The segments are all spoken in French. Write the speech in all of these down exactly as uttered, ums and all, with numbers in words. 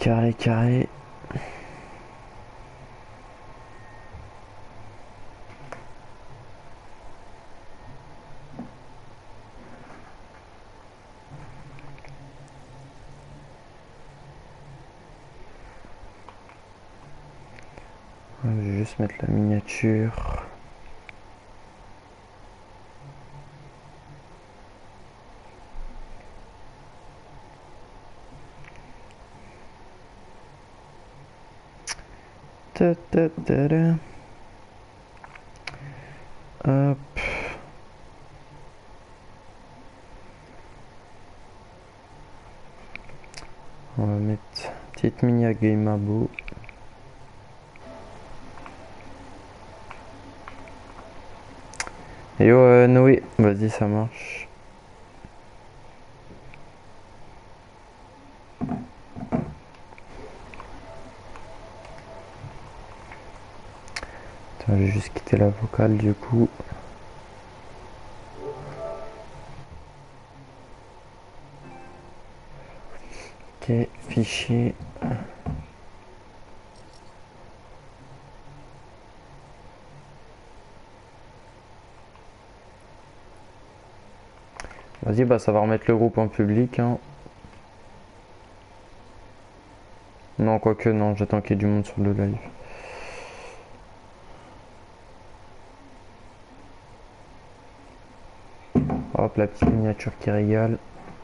carré, carré. Je vais juste mettre la miniature. Ta, ta, ta, ta. Hop. On va mettre petite mini game abo. Yo euh, Noé, vas-y ça marche. Attends, je vais juste quitter la vocale du coup. Ok, fichier. Vas-y, bah ça va remettre le groupe en public. Hein. Non, quoique, non, j'attends qu'il y ait du monde sur le live. Hop, la petite miniature qui régale.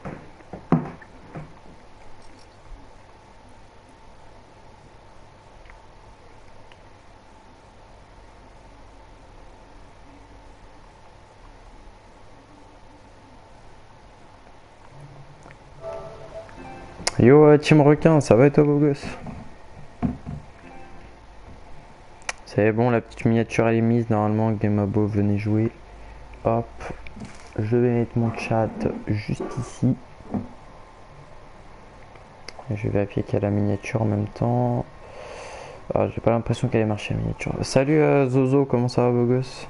Yo, euh, Team Requin, ça va et toi, beau gosse? C'est bon, la petite miniature elle est mise. Normalement, Game Abo, venez jouer. Hop, je vais mettre mon chat juste ici. Et je vais vérifier qu'il y a la miniature en même temps. Ah, j'ai pas l'impression qu'elle ait marché la miniature. Salut euh, Zozo, comment ça va, beau gosse?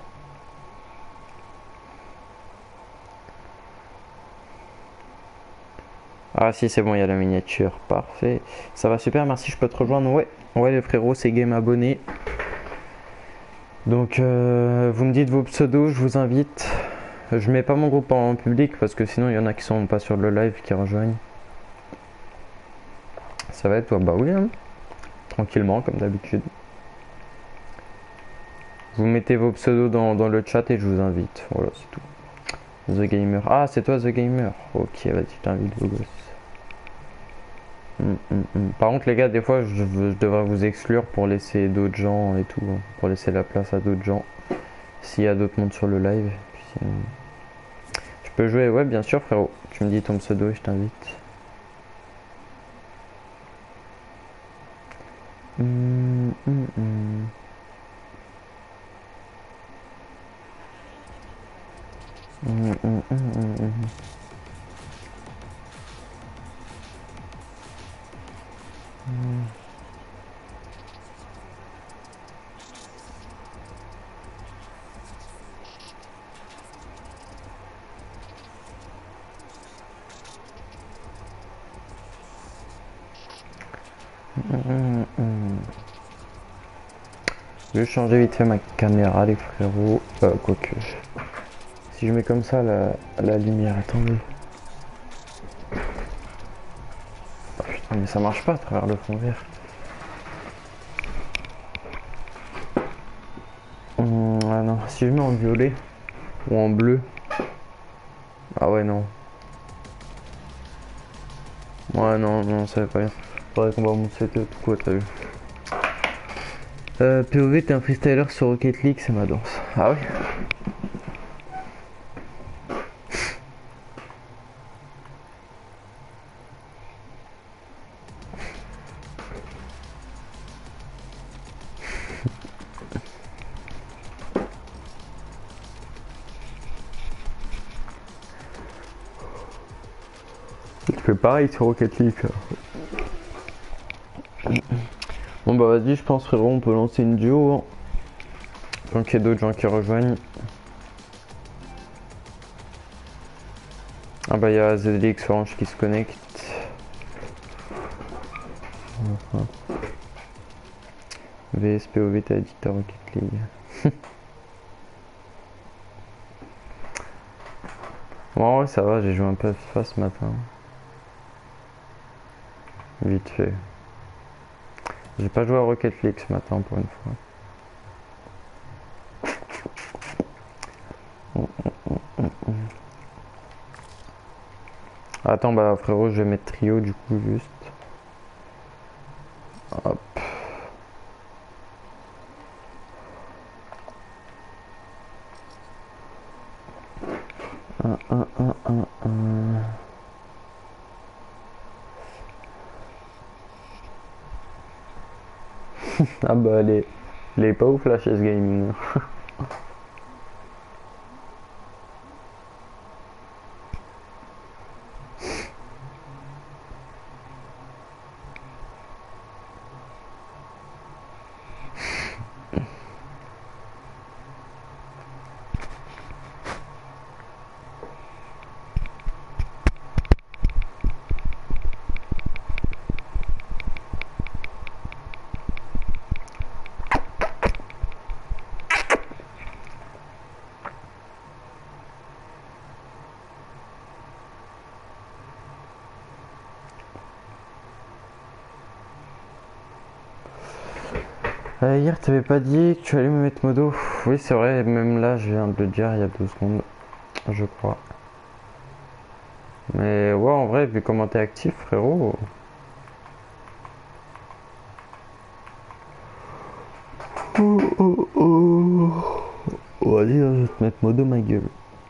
Ah si, c'est bon, il y a la miniature, parfait. Ça va super, merci, je peux te rejoindre. Ouais, ouais les frérots, c'est Game Abonné. Donc euh, vous me dites vos pseudos, je vous invite. Je mets pas mon groupe en public parce que sinon il y en a qui sont pas sur le live qui rejoignent. Ça va être toi? Bah oui, hein. Tranquillement comme d'habitude. Vous mettez vos pseudos dans, dans le chat et je vous invite. Voilà, c'est tout. The Gamer. Ah, c'est toi The Gamer. Ok, vas-y, je t'invite, beau gosse. Mm, mm, mm. Par contre, les gars, des fois, je, je devrais vous exclure pour laisser d'autres gens et tout. Hein, pour laisser la place à d'autres gens. S'il y a d'autres mondes sur le live. Puis, sinon... Je peux jouer? Ouais, bien sûr, frérot. Tu me dis ton pseudo et je t'invite. Mm, mm, mm. Mm, mm, mm, mm, mm. Mm. Mm, mm. Je vais changer vite fait ma caméra, les frérots. Euh, quoique. Si je mets comme ça la, la lumière, attendez. Oh, putain, mais ça marche pas à travers le fond vert. Hum, ah non, si je mets en violet ou en bleu. Ah ouais, non. Ouais, non, non, ça va pas bien. Faudrait qu'on va mon setup ou quoi, t'as vu. Euh, P O V, t'es un freestyler sur Rocket League, c'est ma danse. Ah ouais? Tu fais pareil sur Rocket League. Bon bah vas-y, je pense frérot, on peut lancer une duo. Hein. Tant qu'il y a d'autres gens qui rejoignent. Ah bah il y a Z D X Orange qui se connecte. Enfin. V S P O V T Addictor Rocket League. Bon, ouais, ça va, j'ai joué un peu à FIFA ce matin. Vite fait. J'ai pas joué à Rocket League ce matin pour une fois. Attends, bah frérot, je vais mettre trio du coup, juste. Hop. Un, un, un, un, un. Ah bah, elle est, elle est pas ouf la chaise gaming. Euh, hier, t'avais pas dit que tu allais me mettre modo. Oui, c'est vrai, même là, je viens de le dire il y a deux secondes, je crois. Mais ouais, en vrai, vu comment t'es actif, frérot. Oh, oh, oh. Oh, vas-y, je vais te mettre modo, ma gueule.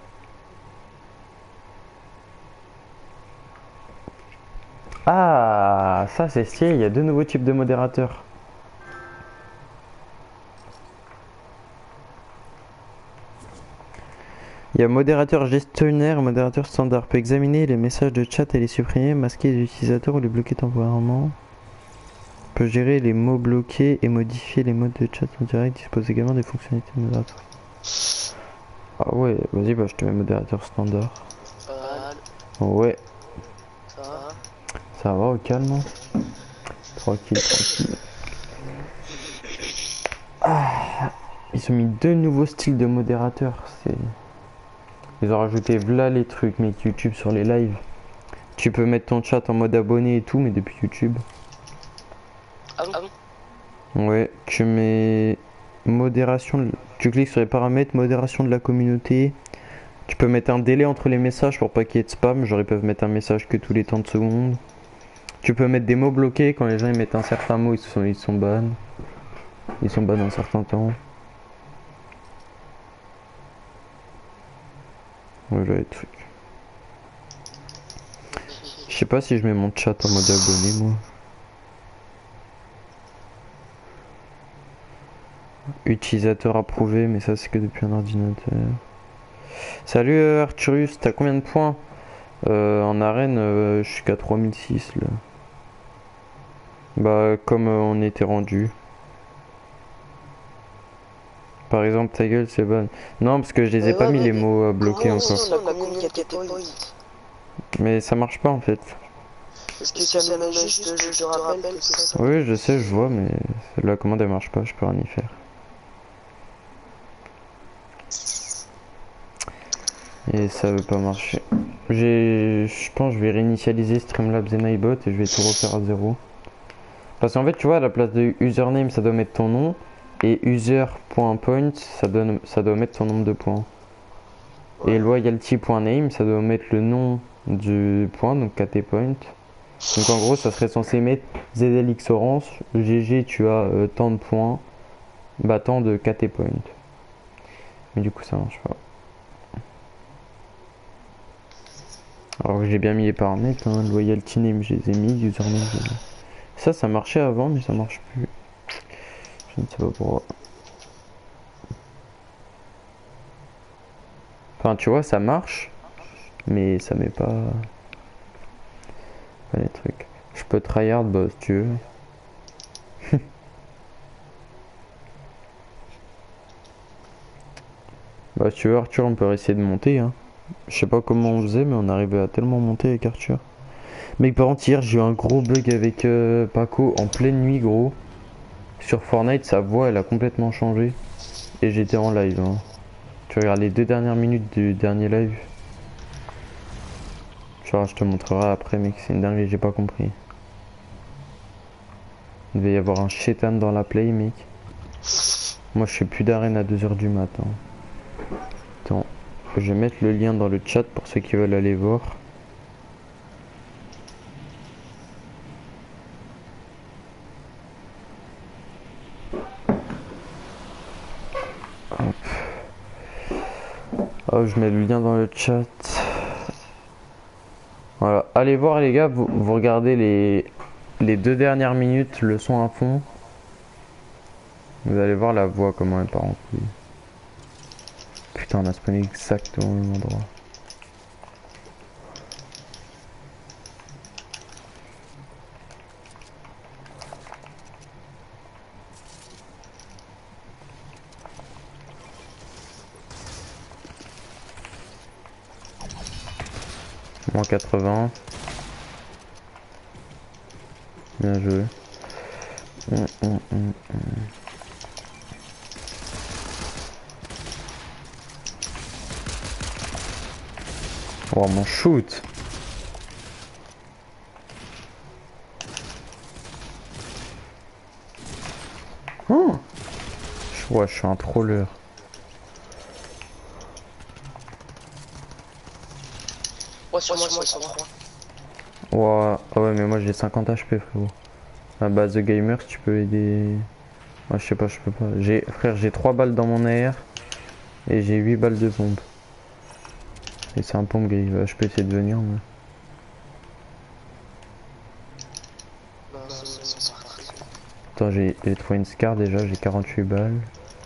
Ah, ça c'est stylé, il y a deux nouveaux types de modérateurs. Il y a modérateur gestionnaire et modérateur standard. Peut examiner les messages de chat et les supprimer, masquer les utilisateurs ou les bloquer temporairement. Peut gérer les mots bloqués et modifier les modes de chat en direct. Dispose également des fonctionnalités de modérateur. Ah ouais, vas-y, bah je te mets modérateur standard. Ouais. Ça va? Ça va au calme, hein. Tranquille, tranquille. Ah, ils ont mis deux nouveaux styles de modérateurs. C'est... Ils ont rajouté v'là les trucs, mec, YouTube sur les lives. Tu peux mettre ton chat en mode abonné et tout, mais depuis YouTube. Ah bon? Ouais, tu mets modération, tu cliques sur les paramètres, modération de la communauté. Tu peux mettre un délai entre les messages pour pas qu'il y ait de spam, genre ils peuvent mettre un message que tous les trente secondes. Tu peux mettre des mots bloqués, quand les gens ils mettent un certain mot, ils sont, ils sont ban. Ils sont ban un certain temps. Voilà les trucs. Je sais pas si je mets mon chat en mode abonné, moi. Utilisateur approuvé, mais ça c'est que depuis un ordinateur. Salut euh, Arturus, t'as combien de points? euh, En arène, euh, je suis qu'à trois mille six là. Bah comme euh, on était rendu. Par exemple ta gueule c'est bon. Non parce que je les ai Euh, pas ouais, mis mais- les mots euh, bloqués Comment encore. on a communiqué tes points? Mais ça marche pas en fait. Parce que ça me met juste, je te rappelle que ça. Oui je sais, je vois, mais la commande elle marche pas, je peux rien y faire. Et ça veut pas marcher. J'ai, je pense que je vais réinitialiser Streamlabs et Nightbot et je vais tout refaire à zéro. Parce qu'en fait tu vois à la place de username ça doit mettre ton nom et user.point ça donne ça doit mettre ton nombre de points. Ouais. Et loyalty.name ça doit mettre le nom du point, donc kt point. Donc en gros ça serait censé mettre Z L X Orange, G G tu as euh, tant de points, bah tant de kt point. Mais du coup ça marche pas. Alors que j'ai bien mis les paramètres, hein, loyalty name je les ai mis, username je les ai mis. Ça ça marchait avant mais ça marche plus. Je ne sais pas pourquoi. Enfin tu vois ça marche, mais ça met pas, pas les trucs. Je peux tryhard bah si tu veux. Bah si tu veux Arthur on peut essayer de monter hein. Je sais pas comment on faisait mais on arrivait à tellement monter avec Arthur. Mec, par contre, hier j'ai eu un gros bug avec euh, Paco en pleine nuit, gros. Sur Fortnite, sa voix elle a complètement changé. Et j'étais en live. Hein. Tu regardes les deux dernières minutes du dernier live. Tu vois, je te montrerai après, mec, c'est une dinguerie, j'ai pas compris. Il devait y avoir un chétan dans la play, mec. Moi, je fais plus d'arène à deux heures du matin. Attends, je vais mettre le lien dans le chat pour ceux qui veulent aller voir. Hop. Oh, je mets le lien dans le chat. Voilà, allez voir les gars, vous, vous regardez les, les deux dernières minutes, le son à fond. Vous allez voir la voix comment elle part en couille. Putain, on a spawné exactement au même endroit. Moins quatre-vingts. Bien joué. Hum, hum, hum, hum. Oh mon shoot. Oh. Ouais, je suis un troller. Ouais, sur moi, sur moi. Ouais, ah ouais, mais moi j'ai cinquante H P, frérot. À base de gamer, tu peux aider. Moi, je sais pas, je peux pas. J'ai, frère, j'ai trois balles dans mon A R et j'ai huit balles de bombe. Et c'est un pompe gris. Je peux essayer de venir, mais. Attends, j'ai trouvé une scar déjà, j'ai quarante-huit balles.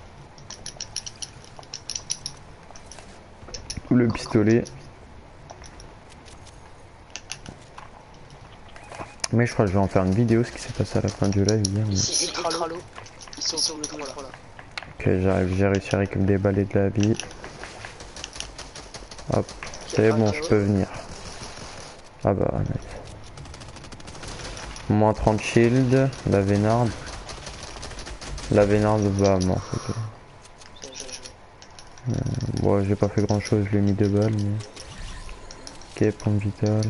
Le pistolet. Mais je crois que je vais en faire une vidéo, ce qui s'est passé à la fin du live hier. Mais... Ici, les cralo. Ils sont sur le toit là. Ok, j'arrive, j'ai réussi à récupérer des balles et de la vie. Hop, c'est bon, je peux venir. Ah bah, mec. Moins trente shield, la Vénarde. La Vénarde, bah, mort. Ok. Euh, bon, j'ai pas fait grand chose, je lui ai mis deux balles, mais. Ok, pompe vitale.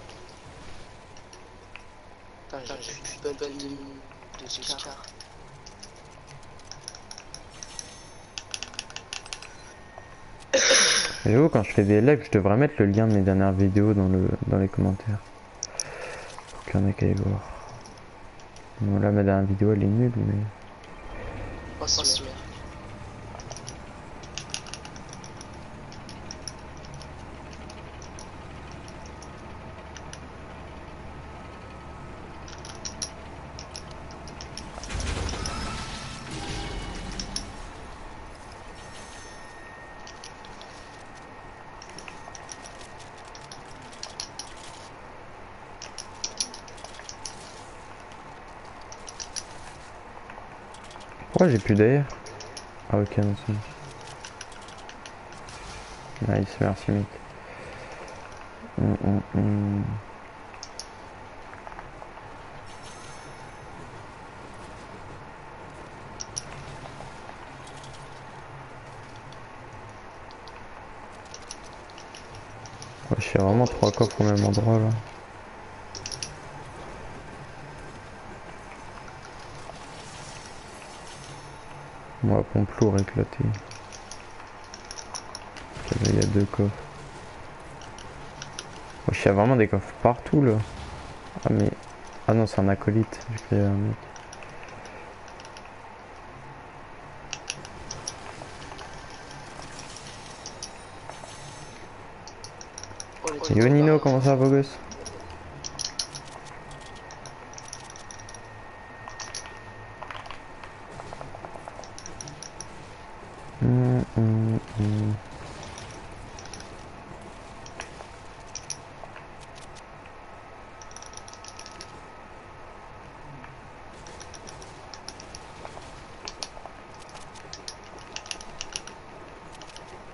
J'avoue, quand je fais des lives, je devrais mettre le lien de mes dernières vidéos dans, le, dans les commentaires. Pour qu'il y en ait qu'à y voir. Bon, là, ma dernière vidéo, elle est nulle, mais... Oh, c'est bien. Pourquoi j'ai plus d'air? Ah ok, non, c'est bon. Nice, merci mec. Hum, hum, hum. Ouais, je fais vraiment trois coffres au même endroit là. Moi, pompe lourd éclaté. Il y a deux coffres. Oh, il y a vraiment des coffres partout là. Ah mais... Ah non, c'est un acolyte. J'ai créé un mec. Yo Nino, comment ça va, beau gosse? Hum, hum, hum.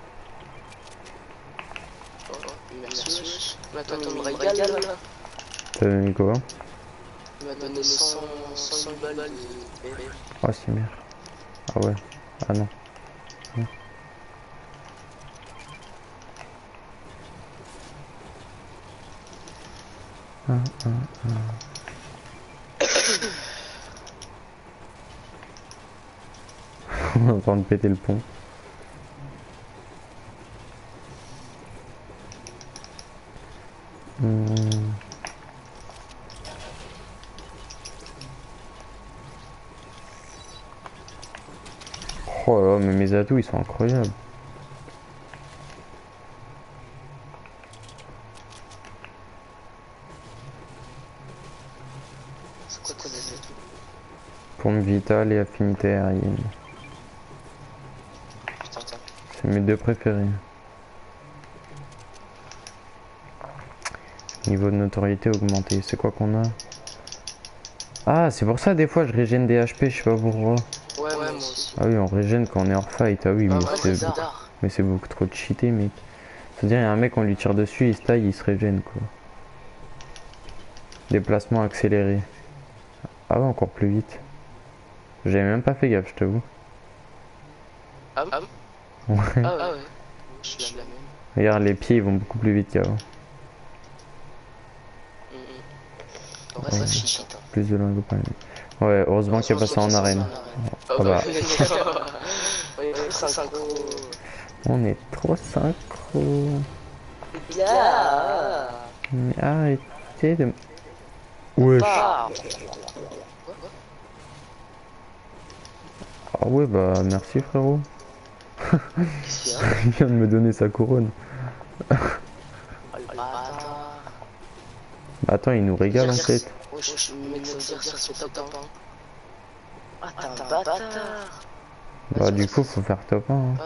Merci. Maintenant, on me régale là. T'as donné quoi? Il m'a donné cent, cent balles de P F. Oh, c'est merde. Ah ouais. Ah non. Non. Ah, ah, ah. On est en train de péter le pont. Hmm. Oh là là, mais mes atouts ils sont incroyables. C'est quoi tes atouts? Pompe vitale et affinité aérienne. Putain, putain. C'est mes deux préférés. Niveau de notoriété augmenté. C'est quoi qu'on a? Ah, c'est pour ça des fois je régène des H P, je sais pas pourquoi. Ouais, ouais, moi aussi. Ah oui, on régène quand on est hors fight. Ah oui, Ah mais ouais, c'est bizarre. mais c'est beaucoup trop cheaté, mec. C'est-à-dire, il y a un mec, on lui tire dessus, il se taille, il se régène, quoi. Déplacement accéléré. Ah ouais, encore plus vite. J'avais même pas fait gaffe, je t'avoue. Ah bon? Ouais. Ah ouais. Je suis la même. Regarde, les pieds, ils vont beaucoup plus vite qu'avant. Mm -hmm. En vrai, ça cheat. Hein. Plus de lingots par minute. Ouais, heureusement qu'il y a pas ça en arène. Oh bah. On est trop synchro. Yeah. Mais arrêtez de... Wesh. Ah ouais, bah merci frérot. Il vient de me donner sa couronne. Bah attends, il nous régale en fait. Ah t'es un bâtard. Bah du coup faut faire top un. Hein.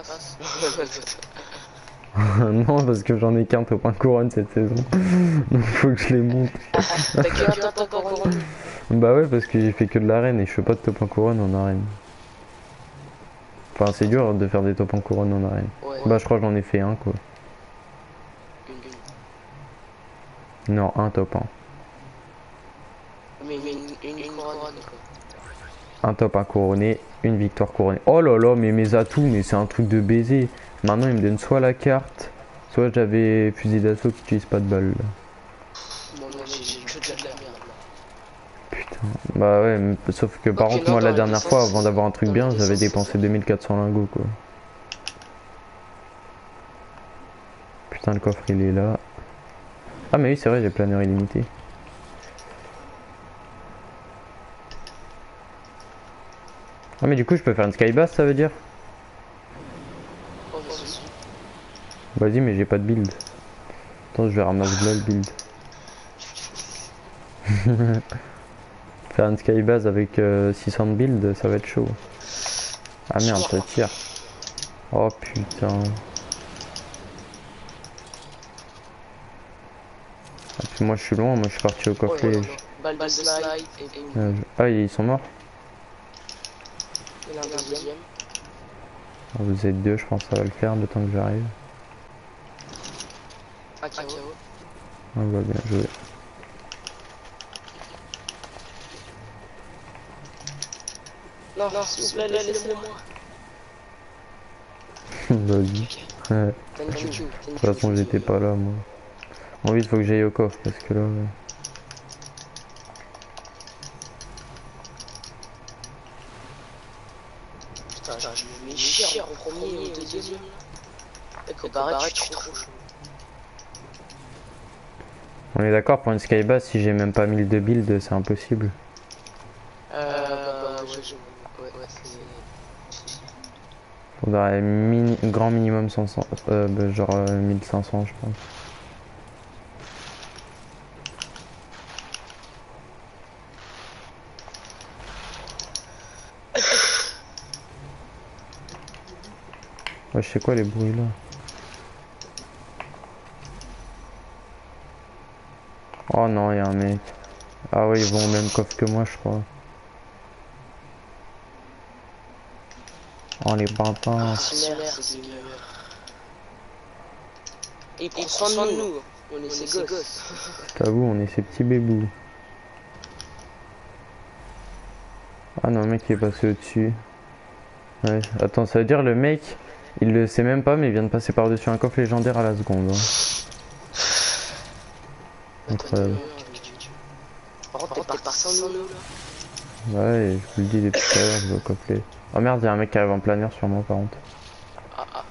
Non parce que j'en ai qu'un top un couronne cette saison. Donc faut que je les monte. T'as qu'un top un couronne? Bah ouais parce que j'ai fait que de l'arène et je fais pas de top un couronne en arène. Enfin c'est dur de faire des top un couronne en arène. Ouais. Bah je crois que j'en ai fait un quoi. Une, une. Non, un top un. Mais, mais une, une, une couronne quoi. Un top un couronné, une victoire couronnée. Oh là là, mais mes atouts, mais c'est un truc de baiser. Maintenant, il me donne soit la carte, soit j'avais fusil d'assaut qui utilise pas de balles. Bon, moi j'ai que de la merde. Putain, bah ouais, mais, sauf que par okay, contre, non, moi la dernière fois, avant d'avoir un truc bien, j'avais dépensé deux mille quatre cents lingots quoi. Putain, le coffre il est là. Ah, mais oui, c'est vrai, j'ai planeur illimité. Ah mais du coup je peux faire une skybass ça veut dire? Oh, vas-y mais j'ai pas de build. Attends je vais ramasser là le build. Faire une skybass avec euh, six cents de build ça va être chaud. Ah merde ça tire. Oh putain. Ah, puis moi je suis loin, moi je suis parti au coffret. Oh, balle de slide et... euh, je... Ah ils sont morts? Il y en a un deuxième. Ah, vous êtes deux, je pense que ça va le faire le temps que j'arrive. Ah, K O. Ah bah bien joué. Non, non, s'il vous plaît, laissez-le moi. Vas-y. Ouais. De toute façon j'étais pas là moi. Bon vite faut que j'aille au coffre parce que là... Ouais. Putain, je me mets cher au premier et au deuxième. D'accord, barrette, je suis trop chaud. On est d'accord pour une skybass, si j'ai même pas mille de build, c'est impossible. Euh, bah, ouais, je... ouais, ouais, c'est... Faudrait mini... grand minimum cinq cents, euh, bah, genre euh, mille cinq cents je pense. Ouais, je sais quoi les bruits là. Oh non, il y a un mec. Ah ouais, ils vont au même coffre que moi, je crois. Oh les bâtards. Et il prend soin de nous. On est ses gosses. T'avoue, on est ces petits bébous. Ah non, le mec qui est passé au-dessus. Ouais, attends, ça veut dire le mec, il le sait même pas, mais il vient de passer par-dessus un coffre légendaire à la seconde. Hein. Incroyable. Par contre, t'es parti sans nous là. Ouais, et je vous le dis depuis tout à l'heure, je vais au coffret. Oh merde, il y a un mec qui arrive en plein air sur moi par contre. Ah ah.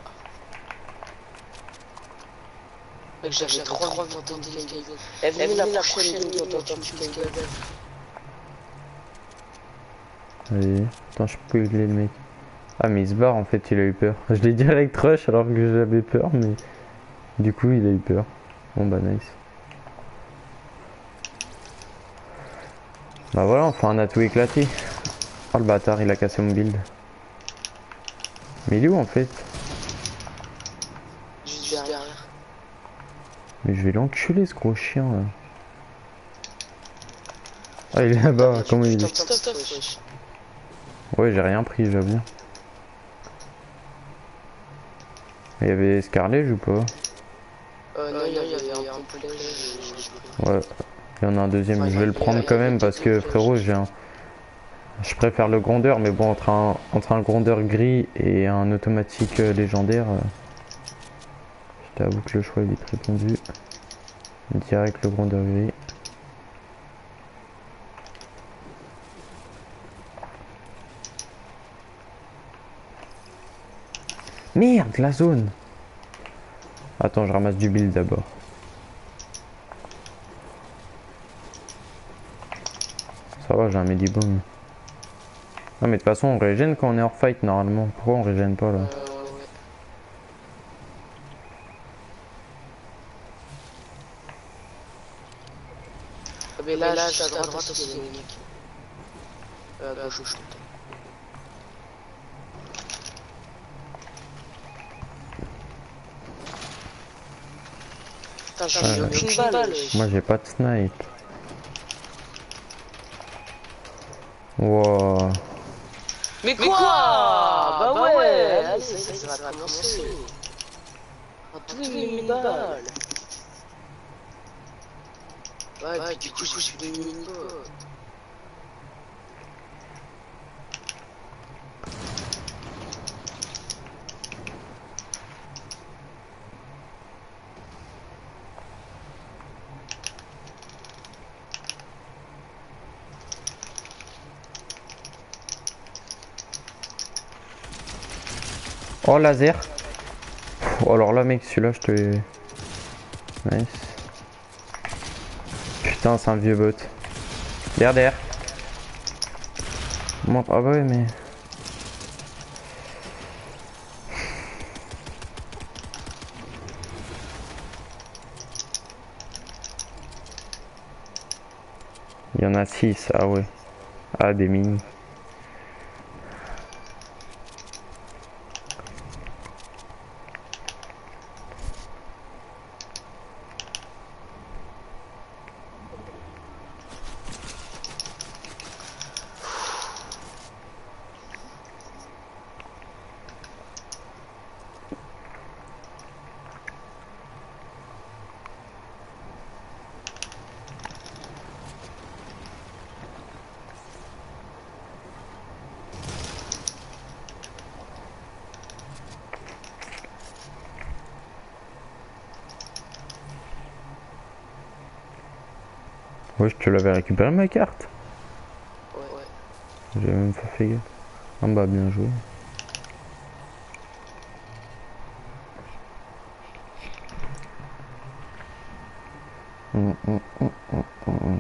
Mec, j'avais trop envie d'entendre des Skyven. Eh, venez la prochaine vidéo d'entendre du Skyven. Allez, attends, je peux aider le mec. Ah mais il se barre en fait, il a eu peur. Je l'ai direct rush alors que j'avais peur, mais du coup il a eu peur. Bon bah nice. Bah voilà, enfin on a tout éclaté. Oh le bâtard, il a cassé mon build. Mais il est où en fait? Juste derrière. Mais je vais l'enculer ce gros chien là. Ah il est là-bas, comment il est? Ouais j'ai rien pris j'avoue. Il y avait Scarlet ou pas? Euh non, il y avait un complet. Ouais, il y en a un deuxième, je vais le prendre quand même parce que frérot j'ai un... Je préfère le grondeur mais bon entre un, entre un grondeur gris et un automatique légendaire, euh... je t'avoue que le choix est vite répondu. Direct le grondeur gris. Merde la zone. Attends je ramasse du build d'abord. Ça va j'ai un medibomb. Non mais de toute façon on régène quand on est hors fight normalement. Pourquoi on régène pas là? Mais là, là, juste à droite, droite aussi, les mecs. Euh, à gauche, je Putain, j'ai Ah, aucune balle. balle. Moi j'ai pas de snipe. Wow. Mais quoi, Mais quoi Bah, bah ouais, ouais allez, allez, ça, ça, ça va commencer. En tous les mini balles. Ouais, ouais, du coup, je suis des mini balles. Oh laser. Oh, alors là mec celui-là je te... Nice. Putain c'est un vieux bot. Derrière derrière. Montre. Ah bah ouais mais... Il y en a six, ah ouais. Ah des mini. Ouais, je te l'avais récupéré ma carte. Ouais, ouais. J'ai même pas fait gaffe. Ah bah bien joué. Hum, hum, hum, hum, hum.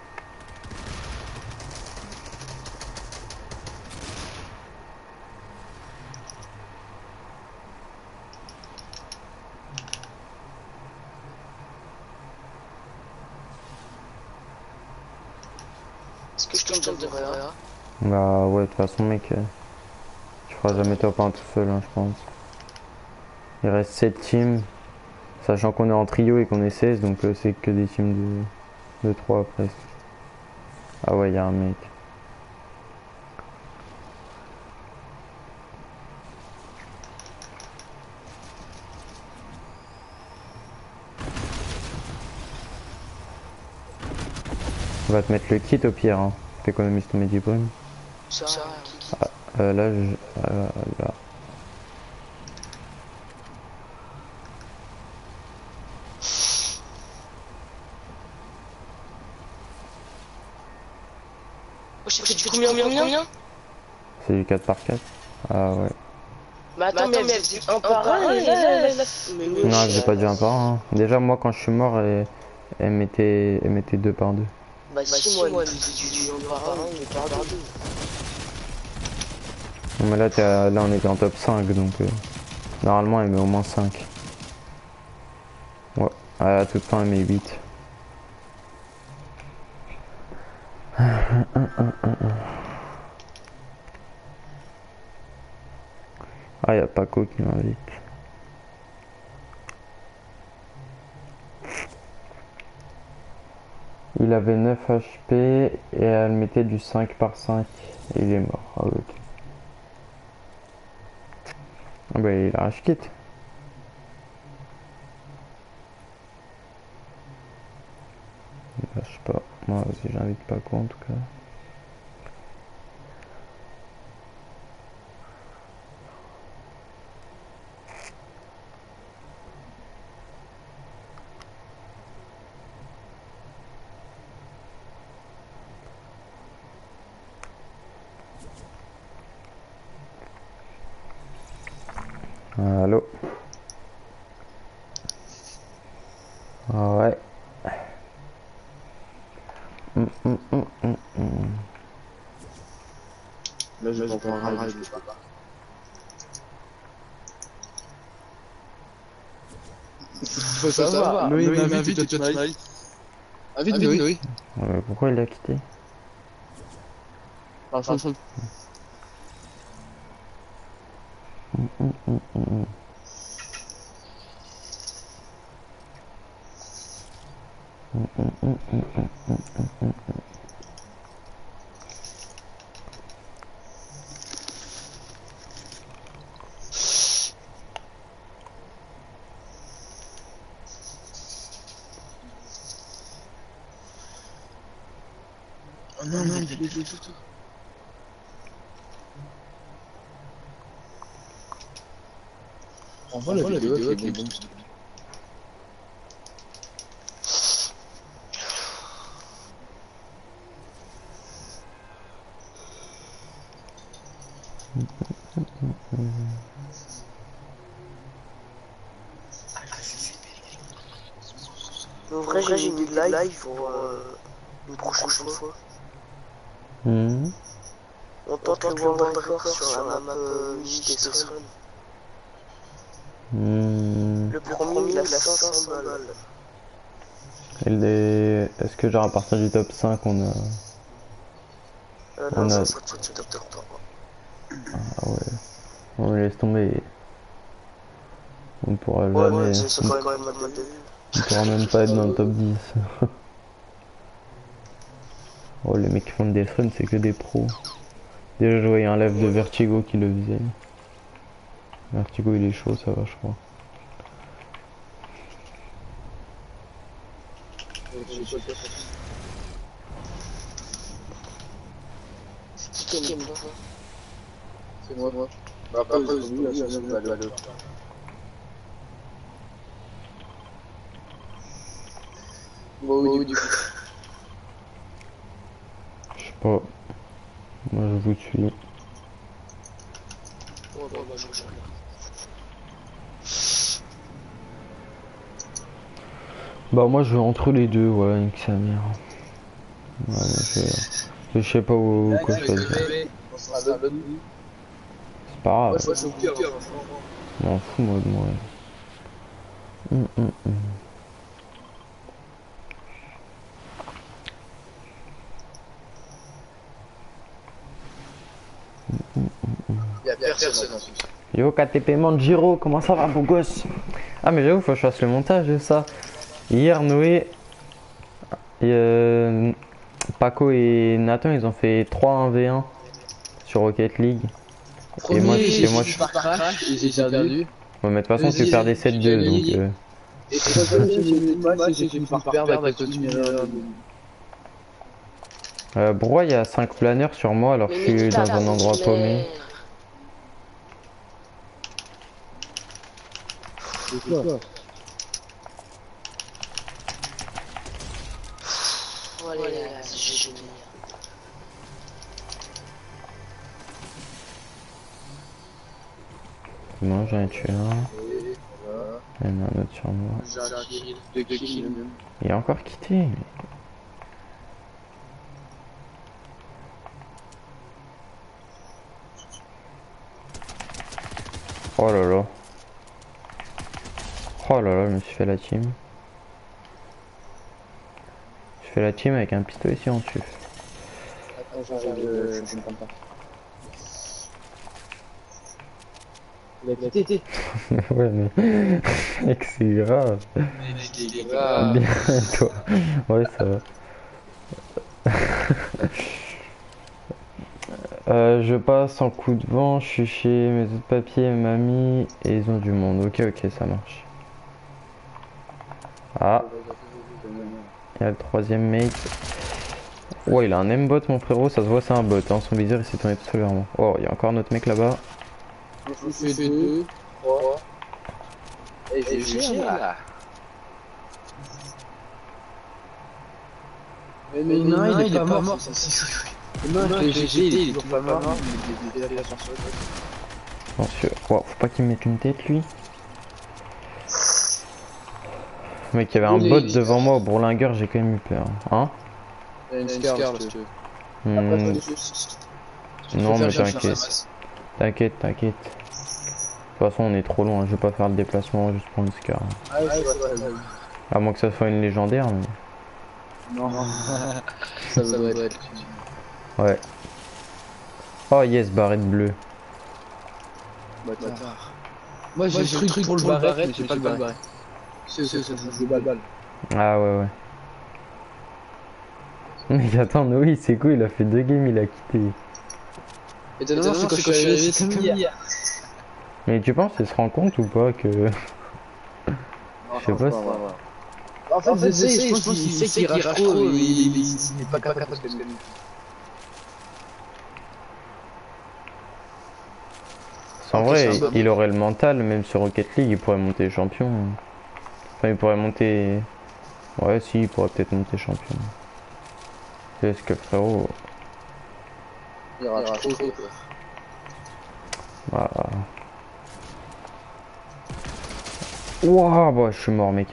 Est-ce que je tombe de Réa? Bah ouais, de toute façon mec, euh, tu feras jamais top un tout seul hein, je pense. Il reste sept teams, sachant qu'on est en trio et qu'on est seize, donc euh, c'est que des teams de, de trois presque. Ah ouais, il y a un mec. On va te mettre le kit au pire, hein. T'économises ton médibrume. Ça, qui- Ah, euh, là, je... euh, là. Oh, je sais du combien, combien, combien? C'est du quatre par quatre. Ah ouais. Mais attends, mais elle faisait un par un, et là, là, là... Mais oui, Non, j'ai pas dit un par un. Hein. Déjà, moi, quand je suis mort, elle, elle mettait, elle mettait deux par deux. Bah si, moi, elle faisait du un par un, mais par deux. Non, mais là, t'es à- là, on était en top cinq, donc... Euh, normalement, elle met au moins cinq. Ouais, à tout le temps, elle met huit. Ah, y'a Paco qui m'invite. Il avait neuf H P et elle mettait du cinq par cinq. Et il est mort. Ah, ok. Ah bah il a rage kit. Bah, je sais pas. Moi aussi j'invite Paco en tout cas. Allô. Ah ouais. Hum, hum, hum, hum, hum. Là, je vais en prendre un, je sais pas. Faut savoir, Noé m'invite et toi tu m'invites. Invite Noé. Euh, pourquoi il a quitté? Par contre, Hum, hum, hum, hum. Hum, hum, hum, hum, hum, hum, hum, hum. oh non, non, il y a des tout. Envoie la vidéo qui est bon. En vrai, j'ai mis des live pour euh, une prochaine fois. Hum. On tente le World Record sur la map euh, mini Testron. Hum. Le premier, il a cinq cents balles. Et les... Est-ce que genre à partir du top cinq on a... Euh, On non, a- ça sera tout top trois. Ah ouais. On laisse tomber. On pourra Ouais, jamais... ouais, c'est quand même pas mal de vues. On pourra même pas être dans le top dix. Oh, les mecs qui font le Death Run, c'est que des pros. Déjà, je voyais un live de Vertigo qui le faisait. Vertigo, il est chaud, ça va, je crois. C'est qui aime pas? C'est moi, moi. Bah, après, après, j'ai vu la chaîne de Valo. Bon, oui, du coup. Je sais pas. Moi, je vous suis. Ouais, bah, moi, je regarde. Bah, moi, je vais entre les deux, ouais, nique sa mère. Ouais, je... je sais pas où, quoi choisir. C'est pas grave. Ouais, c'est au pire, franchement. Je m'en fous, moi, de moi. Hum, hum, hum. Y'a personne en plus. Yo, K T P Manjiro, comment ça va, beau gosse? Ah, mais j'avoue, faut que je fasse le montage de ça. Hier, Noé, et, euh, Paco et Nathan, ils ont fait trois un v un sur Rocket League. Premier, et moi, j'ai et moi fini je... par crash, et j'ai perdu. Ouais, mais de toute façon, tu perds des sept deux, donc... Euh... Et troisième, j'ai fini le match et j'ai fini par perdre à cause d'une erreur. Euh, pourquoi il y a cinq planeurs sur moi alors que je suis dans un endroit paumé? C'est quoi? Oh, allez, là, c'est génial. Non, j'en ai tué un. Il y en a un autre sur moi. Deux kills même. Il est encore quitté. Oh là là. Oh là là, je me suis fait la team. Je fais la team avec un pistolet si on tue. Attends, j'arrive, je comprends pas. Il a quitté. Ouais, mais. Mec, c'est grave. Bien, et toi? Ouais, ça va. Euh, je passe en coup de vent, je suis chez mes autres papiers et mamie et ils ont du monde. Ok, ok, ça marche. Ah, il y a le troisième mate. Ouais, il a un M-bot, mon frérot, ça se voit, c'est un bot. Hein. Son viseur il s'est tourné tout seul vers moi. Oh, il y a encore un autre mec là-bas. Je fais deux, trois. Et j'ai cher là. Mais, mais non, il, il est pas mort. mort non, non, j'ai jeté, il est toujours pas mort. Il est l'ascenseur. Attention. Wow, faut pas qu'il me mette une tête lui. Mec, il y avait un bot devant moi au bourlingueur, j'ai quand même eu peur. Hein? Il y a une scar là, si tu veux. Hmm. Non, mais t'inquiète. T'inquiète, t'inquiète. De toute façon, on est trop loin, je vais pas faire le déplacement juste pour une scar. Ah ouais, c'est vrai. À moins que ça soit une légendaire, mais. Non, ça doit être. Ouais. Oh yes, barrette bleue. Bâtard. Moi j'ai le truc pour le barrette, mais j'ai pas le barrette. C'est c'est c'est le balle. Ah ouais, ouais. Mec, attends, Noé, c'est quoi? Il a fait deux games, il a quitté. Et t'as c'est quand je suis arrivé, c'est comme hier. Mais tu penses qu'il se rend compte ou pas que. Je sais pas si. En fait, je sais, je pense qu'il sait qu'il rage trop, mais il n'est pas capable de se calmer. En vrai, il aurait le mental, même sur Rocket League, il pourrait monter champion. Enfin, il pourrait monter. Ouais, si, il pourrait peut-être monter champion. Est-ce que frérot. Il rage trop, quoi. Voilà. Wouah, bah, je suis mort, mec.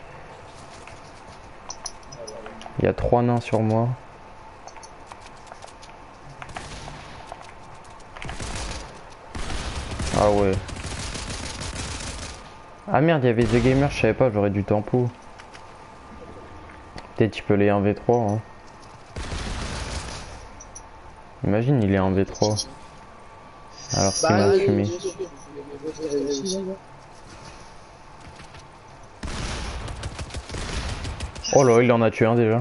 Il y a trois nains sur moi. Ah ouais. Ah merde, il y avait The Gamer, je savais pas, j'aurais du tempo. Peut-être tu peux les un v trois. Hein. Imagine, il est en v trois. Alors qu'il m'a fumé. Oh là, il en a tué un déjà.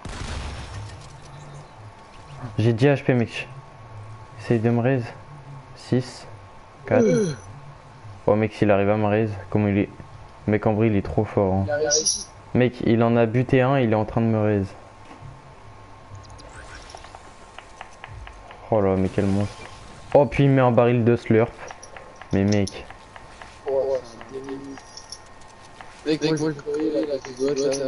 J'ai dix H P, mec. Essaye de me raise. six, quatre. Oh mec, s'il arrive à me raise, comme il est. Mec, en vrai, il est trop fort. Hein. Mec, il en a buté un, il est en train de me raise. Oh là, mais quel monstre. Oh, puis il met un baril de slurp. Mais mec. Mec, moi, je peux là, tu dois là.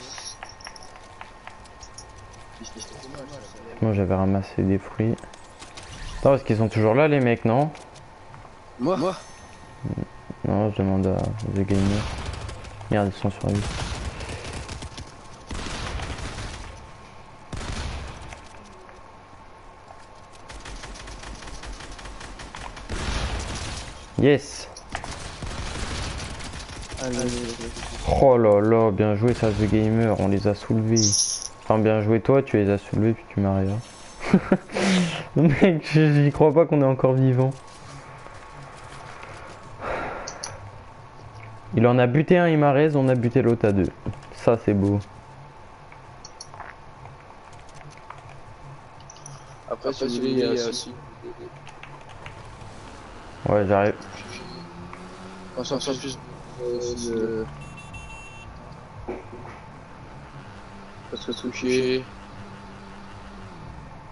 Moi, j'avais ramassé des fruits. Attends, est-ce qu'ils sont toujours là, les mecs, non? Moi Moi Non, je demande à The Gamer. Merde, ils sont sur lui. Yes. Oh là là, bien joué ça The Gamer, on les a soulevés. Enfin bien joué toi, tu les as soulevés puis tu m'as rien. Mec, j'y crois pas qu'on est encore vivant. Il en a buté un, il m'a raise, on a buté l'autre à deux. Ça c'est beau. Après celui-là, il y a aussi. Ouais, j'arrive. On s'en sort plus de... Parce que touché.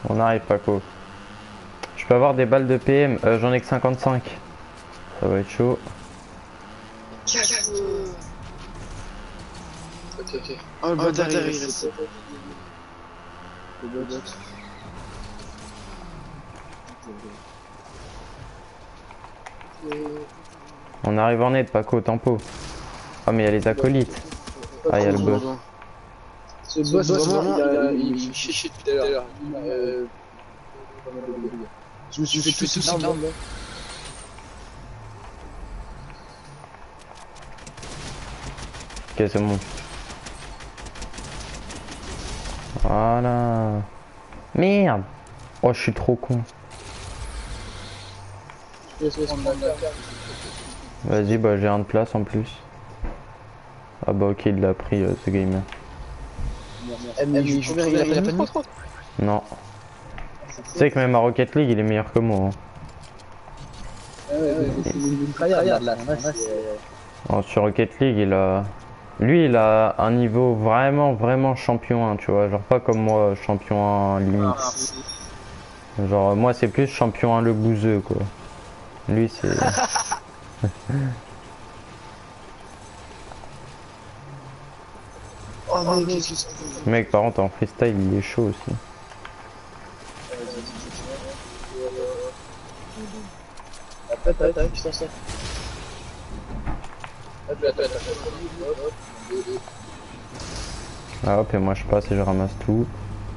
On arrive, Paco. Je peux avoir des balles de P M, euh, j'en ai que cinquante-cinq. Ça va être chaud. Ok, ok. Oh, le bâtard, il reste. Le bâtard. On arrive en aide, Paco, tempo. Ah, mais il y a les acolytes. Ah, il y a le boss. Ce boss, vraiment, il a il fait chier depuis tout à l'heure. Euh, Je me suis fait tout ce arme là. Ok, c'est bon. Voilà. Merde. Oh, je suis trop con. Vas-y, bah j'ai un de place en plus. Ah bah ok, il l'a pris, euh, ce gamer. Non. Tu sais que même à Rocket League, il est meilleur que moi. Hein. Oh, sur Rocket League, il a... Lui, il a un niveau vraiment, vraiment champion un, tu vois. Genre pas comme moi, champion un limite. Genre moi, c'est plus champion un le bouseux, quoi. Lui, c'est... Oh mec, Mec, par contre, en freestyle, il est chaud aussi. Ah hop, et moi je passe et je ramasse tout.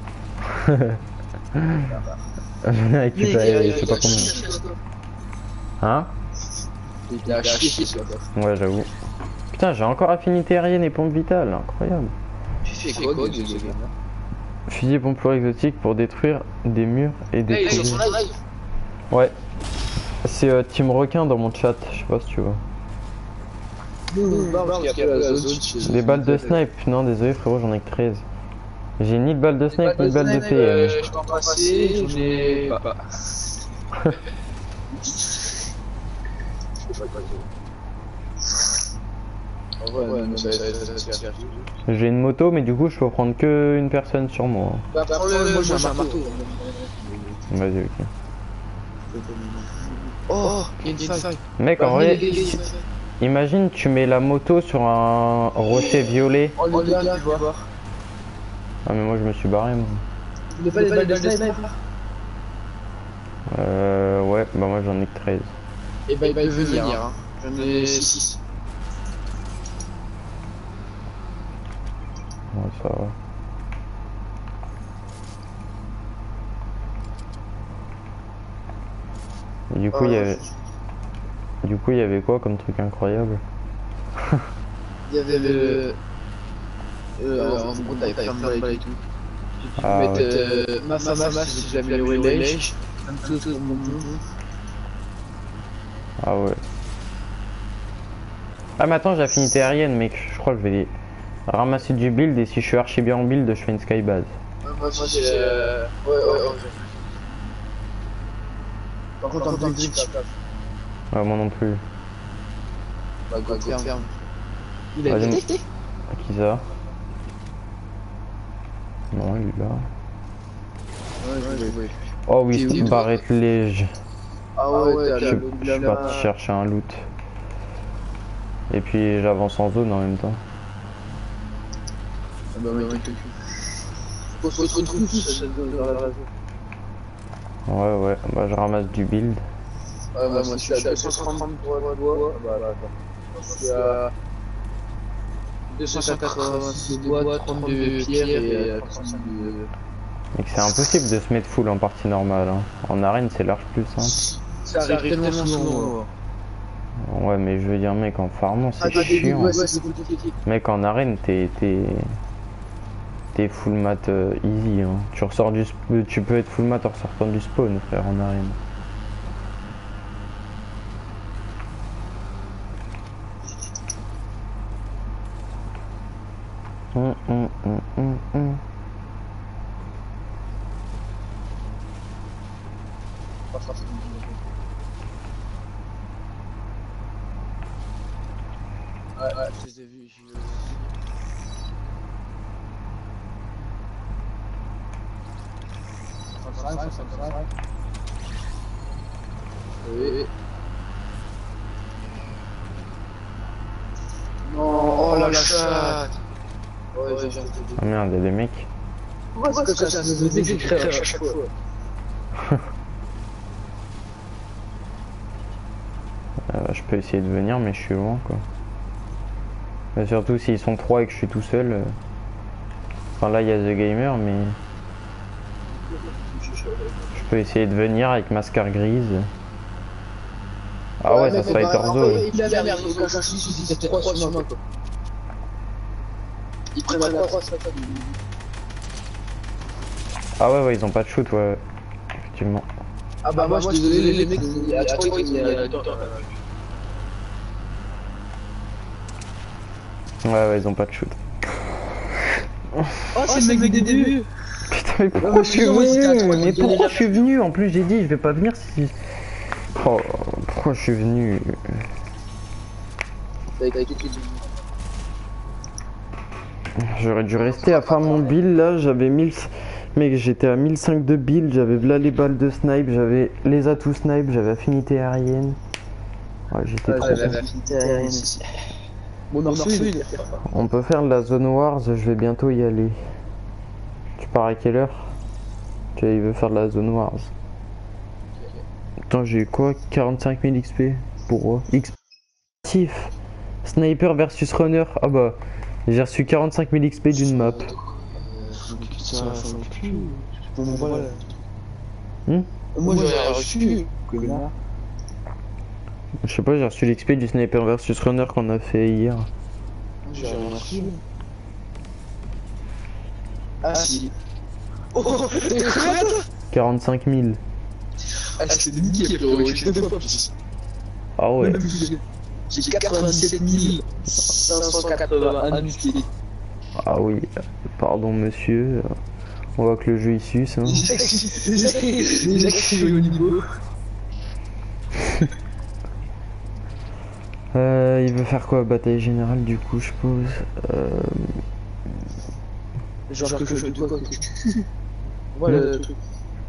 J'en ai récupéré, je sais pas combien. Hein? Ouais, j'avoue. Putain, j'ai encore affinité aérienne et pompe vitale, incroyable. Tu fais quoi, Fusil et pompe exotique pour détruire des murs et des Hey, projets. Ouais. C'est euh, Team Requin dans mon chat, je sais pas si tu vois. Des balles de snipe, non désolé frérot, j'en ai que treize. J'ai ni de balles de snipe ni de balles de P M. Je peux en passer, j'en ai pas. J'ai une moto mais du coup je peux prendre que une personne sur moi. Bah prends-le, moi j'ai un marteau. Vas-y, ok. Oh, il y a une faille. Mec, en vrai, imagine tu mets la moto sur un rocher violet. Oh le gars, tu vois. Ah mais moi je me suis barré moi. Tu n'as pas les balles de sniper? Euh ouais, bah moi j'en ai que treize. Et bah il peut venir, hein. J'en ai six. Ouais, ça va. Et du coup il y avait... Du coup il y avait quoi comme truc incroyable? Il y avait le... Euh, en gros t'avais plein de balles et tout. Tu peux Ah, mettre ouais. euh, ma femme si j'ai amélioré l'age. Même chose pour mon nom. Ah ouais. Ah mais attends, j'ai affinité aérienne mec, je crois que je vais ramasser du build et si je suis archi bien en build, je fais une skybase. Moi j'ai... Euh... Ouais, ouais, ouais. Par contre, en tant que grip, je passe. Ouais, moi non plus. Bah, go ferme. Il a Vas-y. détecté. Qui ça? Non, il est là. Ouais, je vais. Oh oui, c'est barrette léger. Ah ouais, Je je suis parti chercher un loot. Et puis j'avance en zone en même temps. Ah bah ouais, t'es faut se retrouver tous dans la zone. Ouais, ouais, bah je ramasse du build. Ouais, moi je suis à deux cent trente bois. Bah là, attends. Je suis à deux cent quatre-vingt-six bois, trente-deux pierres et trois cent cinq de... Et que c'est impossible de se mettre full en partie normale. Hein. En arène, c'est large plus simple. Ça arrive tellement souvent. Ouais, mais je veux dire, mec, en farmant, c'est chiant. Mec, en arène, t'es... T'es full mat euh, easy. Hein. Tu ressors du... Tu peux être full mat en ressortant du spawn, frère, en arène. Hum, hum, hum, hum, hum. Ouais, ouais, je les ai vus. Je... ça, ça, ça. Oui. Non, oh la chatte. Ouais, j'ai j'ai Ah merde, y'a des mecs. Pourquoi est-ce que ça se décrit à chaque fois? Euh, je peux essayer de venir, mais je suis loin quoi. Mais surtout s'ils sont trois et que je suis tout seul. euh, Enfin là il y a The Gamer, mais je peux essayer de venir avec ma scar grise. Ah ouais, ça serait Torzo. Ouais. Il a l'air de cacher si c'était trois sur moi quoi. Ils prennent la croix, ça fait. Ah ouais, ouais, ils ont pas de shoot, ouais. Effectivement. Ah bah moi je suis désolé, les mecs, il y a trois qui Ouais, ouais, ils ont pas de shoot. Oh, c'est le mec des débuts. Putain, mais pourquoi je suis venu? Mais pourquoi je suis venu? En plus, j'ai dit, je vais pas venir si. Oh, pourquoi je suis venu? J'aurais dû rester à faire mon build là, j'avais mille. Mec, j'étais à mille cinq de build, j'avais là les balles de snipe, j'avais les atouts snipe, j'avais affinité aérienne. Ouais, j'étais trop content. Bon, nord sud. On peut faire de la zone wars, je vais bientôt y aller. Tu pars à quelle heure? Tu vois, il veut faire de la zone wars. Attends, j'ai eu quoi? quarante-cinq mille X P pour X P. Sniper versus runner. Ah bah, j'ai reçu quarante-cinq mille X P d'une map. Hmm Moi j'ai reçu. Je sais pas, j'ai reçu l'X P du sniper versus runner qu'on a fait hier. J'ai rien reçu. Ah si. Oh, quarante-cinq mille. Ah, c'était nickel, frérot, j'ai deux fois plus. Ah ouais. J'ai quatre-vingt-dix-sept mille cinq cent quatre-vingt-un X P. Ah oui, pardon monsieur. On voit que le jeu il suce. Hein. Déjà que c'est au niveau. Euh, il veut faire quoi? Bataille générale du coup, je pose. Euh... Genre quelque chose de quoi? Voilà le truc.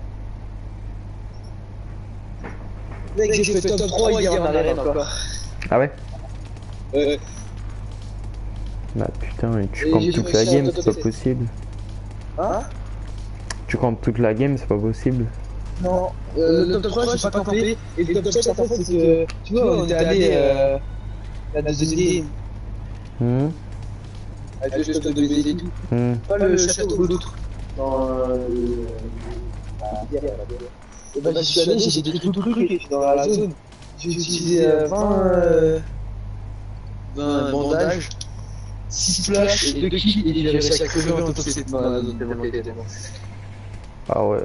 Mec, j'ai fait top trois hier en arène encore. Ah ouais? Ouais. Bah putain, et tu campes toute la game, c'est pas possible. Hein? Tu campes toute la game, c'est pas possible. Non, euh, le top trois, j'ai pas campé. Et le top sept, en fait, c'est que. Tu vois, on était allé. Euh, la deuxième game. Mmh. Avec le stock de B D et tout. Mmh. Pas le château, l'autre. Dans. Euh, la bière, la bière. Et bah, j'y suis allé, j'ai pris tout le truc dans la zone. J'ai utilisé euh, vingt, euh, vingt bandages, six flashs et deux kills, et j'ai réussi à crever en top sept dans la zone tellement qu'elle était morte. Ah ouais.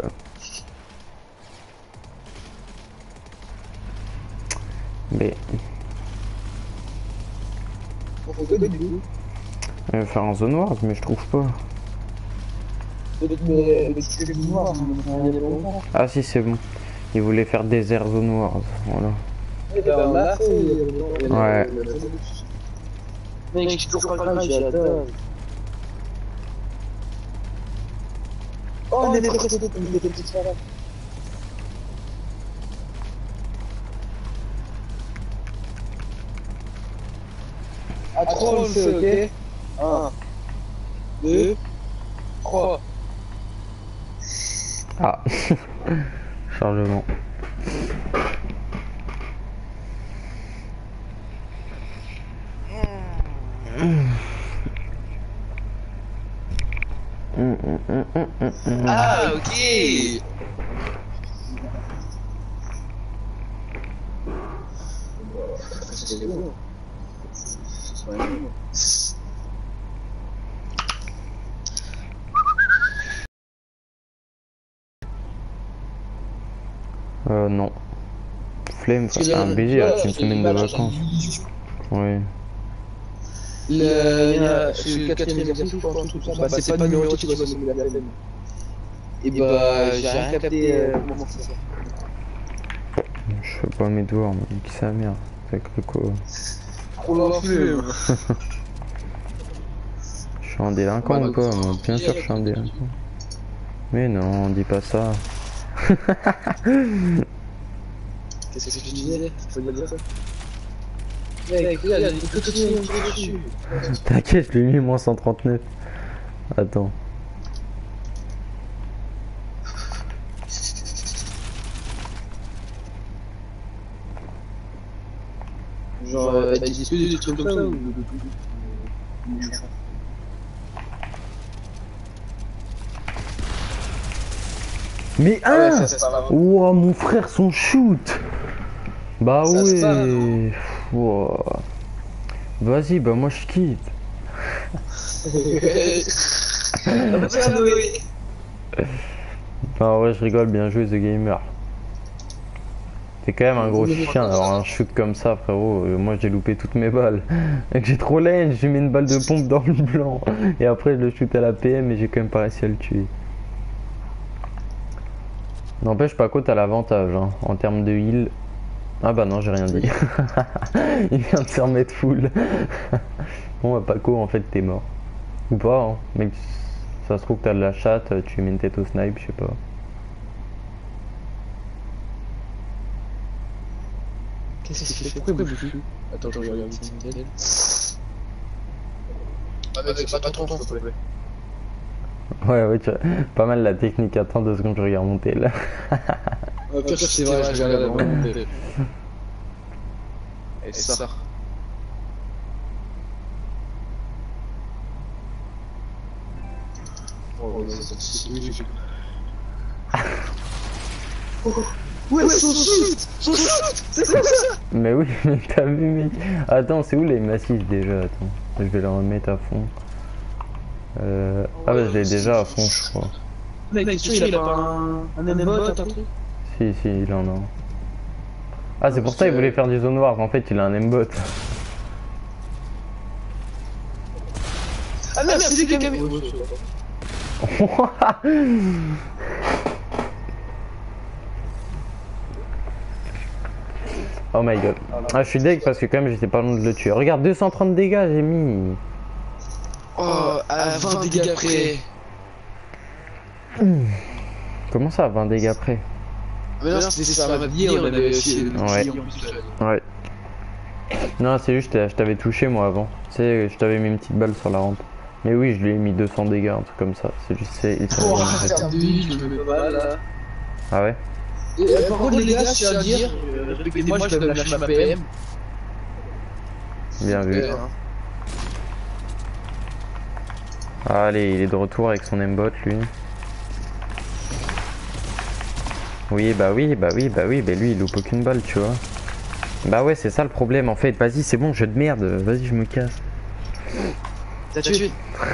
Mais. On fait quoi du coup? Il va faire un zone wars, mais je trouve pas. Mais c'est noir, il y a longtemps. Ah si, c'est bon. Il voulait faire désert zone wars, voilà. Eh ben, on l'a fait il y a longtemps. Ouais. Mec, je suis toujours pas grave, j'ai la dalle. Oh, on est presque des petites soirées. À trois, on le fait, ok? un, deux, trois. Ah. Chargement. Ah, ok! C'est bon. Euh, non. Flemme, c'est un baiser avec une semaine de vacances. Oui. Le, le quatrième exercice, je pense, tout ça, bah, c'est pas numéro qui doit se la peine. Et bah, j'ai rien capté euh, comment c'est ça. Je fais pas mes devoirs, mais qui sa mère. Avec le quoi. Trop l'enflé. Je suis un délinquant ou pas? Moi, bien sûr, je suis un délinquant. Mais non, on dit pas ça. Qu'est-ce que tu disais? Faut pas dire ça. Mec, regarde, il y a une petite ligne dessus. T'inquiète, je lui ai mis moins cent trente-neuf. Attends. Genre, euh, t'as dit des trucs comme ça ou... Mais Ah ouais, un ça, ça, ça va. Ouah, mon frère, son shoot. Bah Ça se ouais. Ouah. Vas-y, bah moi je quitte. Ah ouais, je rigole, bien joué The Gamer. T'es quand même un gros chien, alors un shoot comme ça, frérot, euh, moi j'ai loupé toutes mes balles. Et que j'ai trop laine, j'ai mis une balle de pompe dans le blanc. Et après je le shoot à la P M et j'ai quand même pas réussi à le tuer. N'empêche, Paco, t'as l'avantage, hein, en termes de heal. Ah bah non, j'ai rien dit. Il vient de se remettre full. Bon bah Paco, en fait t'es mort. Ou pas, hein. Mec, ça se trouve que t'as de la chatte, tu mets une tête au snipe, je sais pas. Qu'est-ce qu'il fait? Pourquoi il bouge plus? Attends, je regarde une tête. Ah mec, c'est pas ton temps, s'il te plaît. Ouais, ouais, tu vois, pas mal la technique. Attends deux secondes, je regarde mon tel. Oh, pire, c'est vrai, je regarde vraiment mon tête. Et ça. Oh, c'est lui, ouais, son shoot! Son shoot! C'est quoi ça? Mais oui, mais t'as vu, mec. Attends, c'est où les massifs déjà? Attends, je vais les remettre à fond. Euh... Ah bah je l'ai déjà à fond, je crois. Mec, tu sais, il a pas un, un aimbot, un truc? Si, si, il en a un. Ah, c'est pour ça qu'il voulait faire du zone noir. En fait, il a un aimbot. Ah merde, c'est lui qui a mis. Oh my god. Ah, je suis deg parce que quand même j'étais pas loin de le tuer. Regarde, deux cent trente dégâts, j'ai mis. Oh, à vingt dégâts près. Comment ça, vingt dégâts près? Mais non, c'était ça m'a dit, on avait aussi. Ouais. Ouais. Non, c'est juste, je t'avais touché moi avant. Tu sais, je t'avais mis une petite balle sur la rampe. Mais oui, je lui ai mis deux cents dégâts, un truc comme ça. C'est juste, c'est. Oh, en termes de vie, je me mets pas mal là. Ah ouais? Et, par contre, les gars, je tiens à dire, respectez-moi, je dois lâcher ma P M. Bien vu. Allez, il est de retour avec son aimbot, lui. Oui, bah oui, bah oui, bah oui, bah lui, il loupe aucune balle, tu vois. Bah ouais, c'est ça le problème, en fait. Vas-y, c'est bon, jeu de merde. Vas-y, je me casse. T'as tué?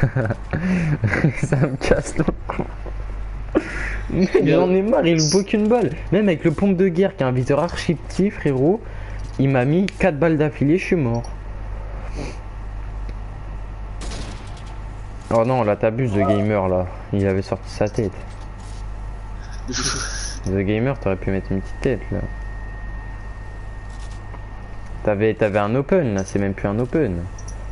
Ça me casse le cou. J'en ai marre, il loupe aucune balle. Même avec le pompe de guerre qui est un viseur archi petit, frérot, il m'a mis quatre balles d'affilée, je suis mort. Oh non, là t'abuses de Gamer là. Il avait sorti sa tête. The Gamer, t'aurais pu mettre une petite tête là. T'avais t'avais un open là, c'est même plus un open.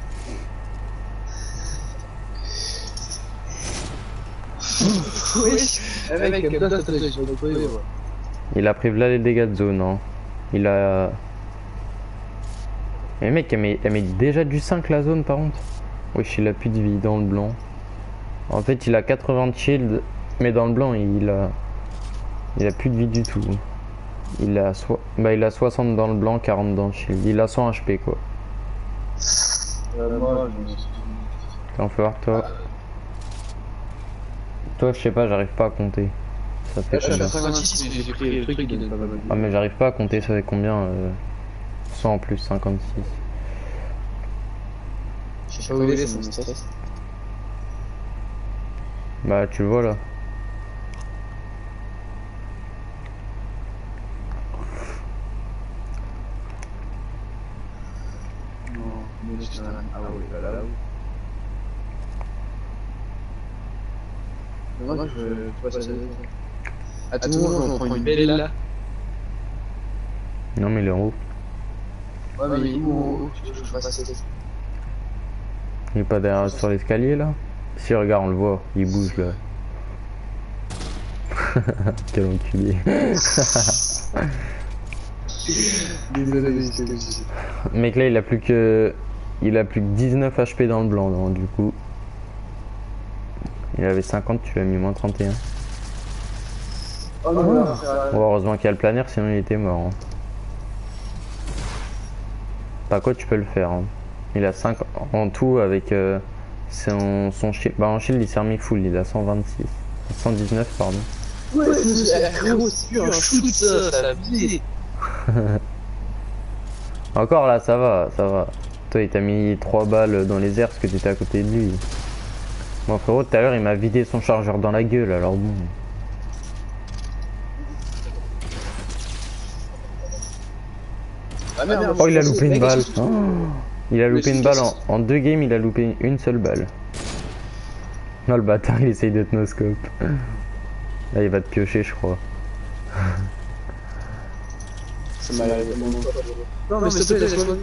Oui. Mec, comme ça, ça il a pris là les dégâts de zone, hein. Il a... Mais mec, elle met, elle met déjà du cinq la zone par contre. Wesh, il a plus de vie dans le blanc. En fait, il a quatre-vingts de shield, mais dans le blanc, il a... Il a plus de vie du tout. Il a, so... bah, il a soixante dans le blanc, quarante dans le shield. Il a cent H P quoi. Euh, moi, je me suis... T'en fais voir toi. Toi, je sais pas, j'arrive pas à compter. Ça fait Je suis combien? à cinquante-six, mais j'ai pris le truc qui donne pas mal. Ah, mais j'arrive pas à compter, ça fait combien euh... cent en plus, cinquante-six. Je sais pas où il est, c'est mon stress. Bah, tu le vois là. Non, mais je suis dans la... Ah oui, bah là, là. Mais moi, je veux pas passer. À tout moment, on prend une belle là. Non, mais il est en haut. Ouais, mais où en haut? Tu veux que je fasse? Il est pas derrière sur l'escalier là? Si, regarde, on le voit, il bouge là. Quel enculé. Désolé, j'étais obligé. Mec là il a plus que. Il a plus que dix-neuf H P dans le blanc donc du coup. Il avait cinquante, tu lui as mis moins trente et un. Oh non, non, c'est vrai. Bon, heureusement qu'il y a le planaire sinon il était mort. Hein. Par quoi tu peux le faire hein. Il a cinq en tout avec euh, son, son shield. Bah en shield il s'est remis full, il a cent vingt-six. cent dix-neuf pardon. Ouais, c'est gros, c'est plus un shoot ça, ça a abusé. Encore là ça va, ça va. Toi il t'a mis trois balles dans les airs parce que t'étais à côté de lui. Moi frérot tout à l'heure il m'a vidé son chargeur dans la gueule alors bon. Ah merde, Oh il a loupé une balle. Oh, il a loupé Mais une balle en, en deux games, il a loupé une seule balle. Non le bâtard il essaye de te no-scope. Là il va te piocher je crois. Ça m'a l'air tellement fort. Non mais s'il te plaît laisse-moi.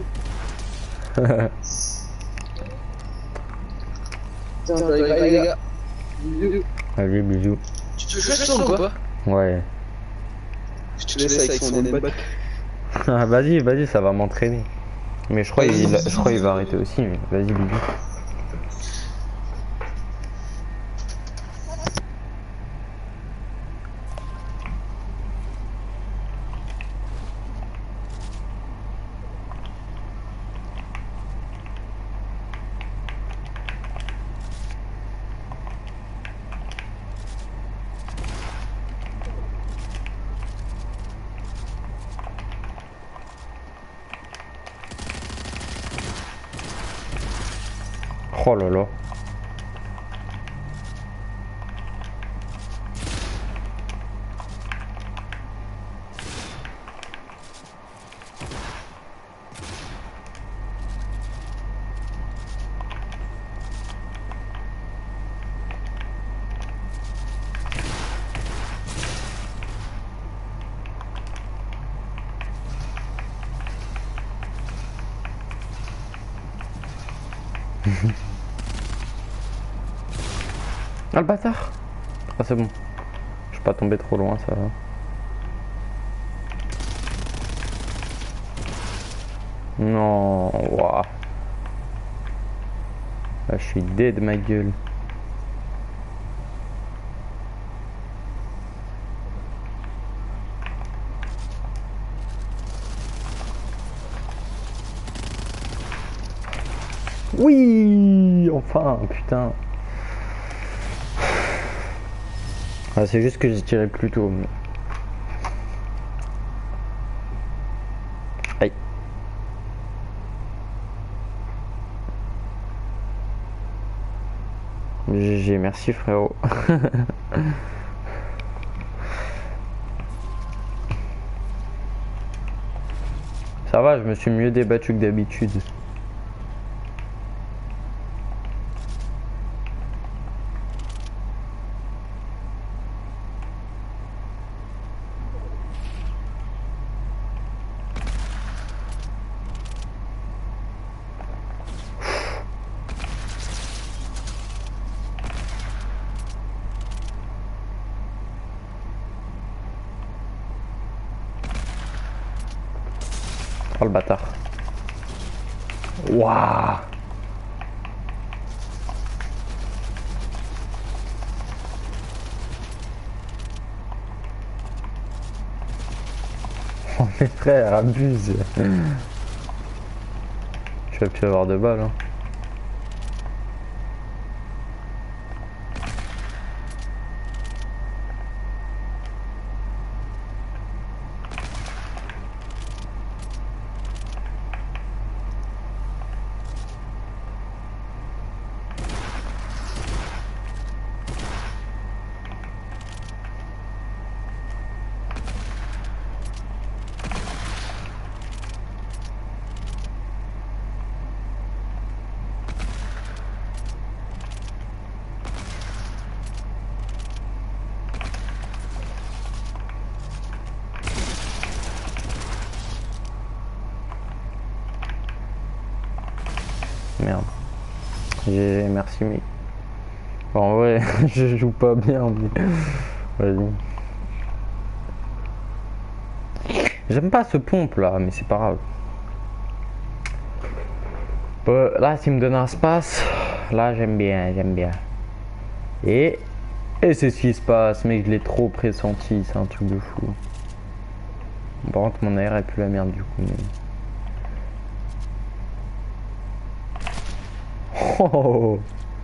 Tiens, allez les gars. Bisous. Allez bisous. Tu te fais ça ou quoi? Ouais. Je te laisse avec son aimbot. Ah, vas-y, vas-y, ça va m'entraîner. Mais je crois il, je crois il va arrêter aussi, mais vas-y bisous. Oh là là. Ah le bâtard. Ah c'est bon. Je suis pas tombé trop loin ça va. Non, waouh. Là je suis dead ma gueule. Oui, enfin, putain. Ah, c'est juste que j'ai tiré plus tôt. Mais... Aïe. G G, merci frérot. Ça va, je me suis mieux débattu que d'habitude. Oh le bâtard. Waouh. Oh mes frères, abuse. Tu vas plus avoir de balles hein. Merde. J'ai merci mais. Bon ouais, je joue pas bien mais. Vas-y. J'aime pas ce pompe là, mais c'est pas grave. Bon, là, s'il me donne un space, là, j'aime bien, j'aime bien. Et, et c'est ce qui se passe, mec, je l'ai trop pressenti, c'est un truc de fou. Par contre, mon air est plus la merde du coup. Mais... Oh,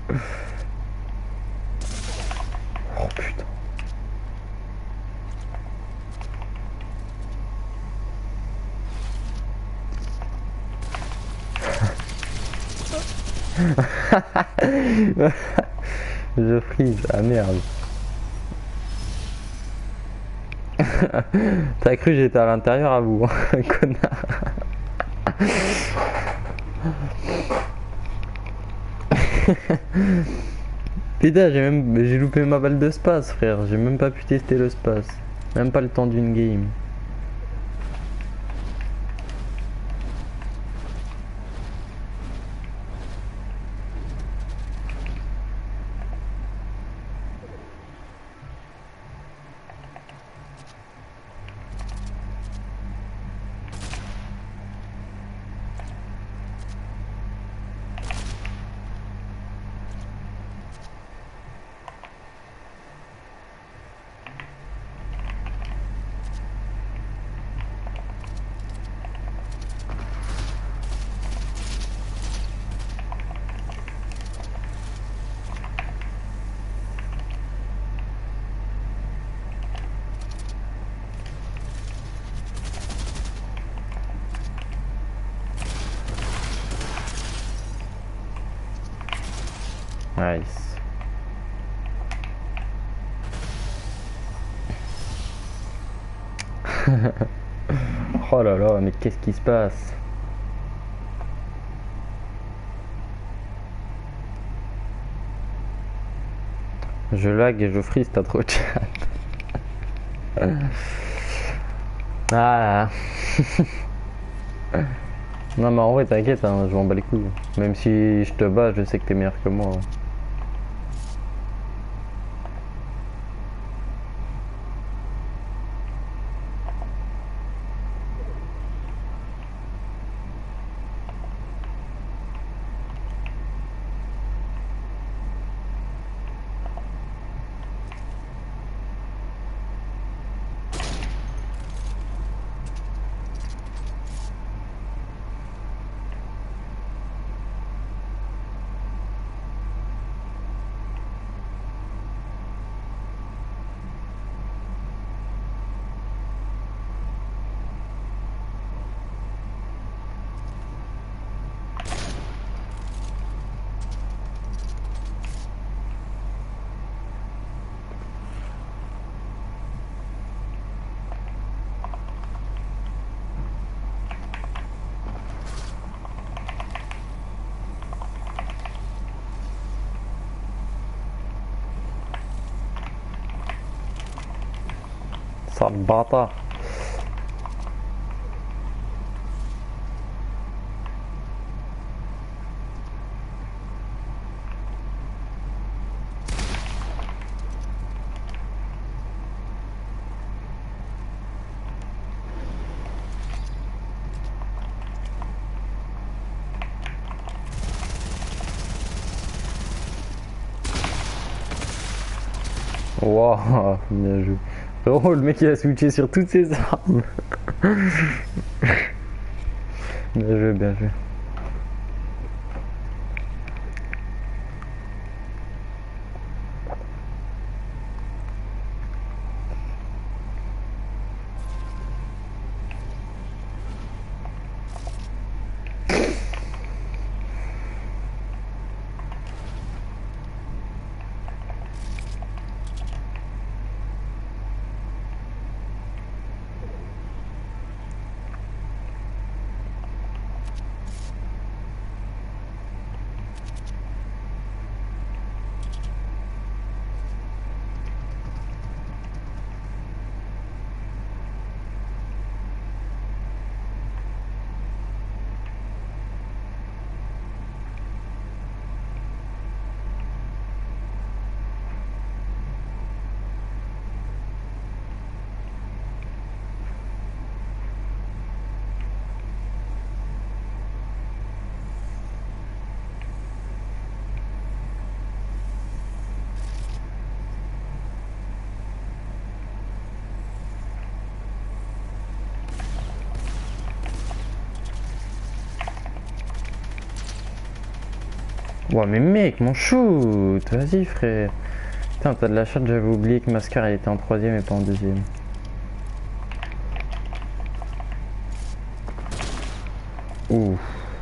oh putain. Je frise, ah merde. T'as cru que j'étais à l'intérieur à vous, hein, connard. Putain, j'ai même j'ai loupé ma balle de space, frère. J'ai même pas pu tester le space. Même pas le temps d'une game. Nice. Oh là là, mais qu'est-ce qui se passe? Je lag et je freeze, t'as trop de chat. Ah. Non mais en vrai t'inquiète, hein, je m'en bats les couilles. Même si je te bats, je sais que t'es meilleur que moi. Sale bâtard. Wow, bien joué. Oh, le mec il a switché sur toutes ses armes. Bien joué, bien joué. Ouais mais mec, mon shoot. Vas-y frère. Putain, t'as de la chatte, j'avais oublié que Mascar il était en troisième et pas en deuxième. Ouh.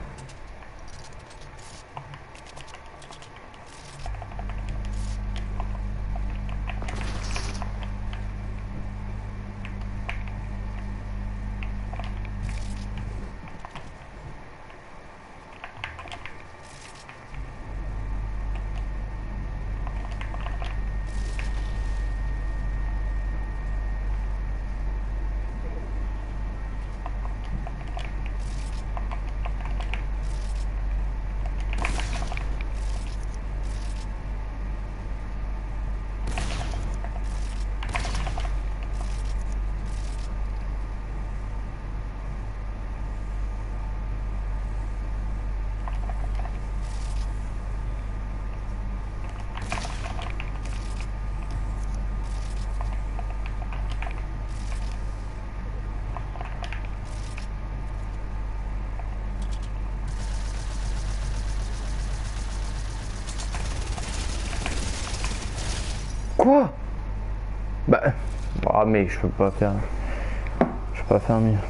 Quoi? Bah... Oh mec, je peux pas faire... Je peux pas faire mieux.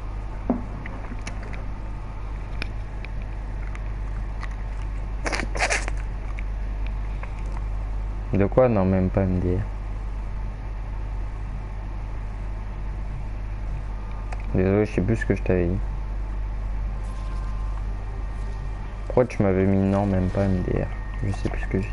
De quoi? Non, même pas me dire. Désolé, je sais plus ce que je t'avais dit. Pourquoi tu m'avais mis non, même pas M D R? Je sais plus ce que j'ai.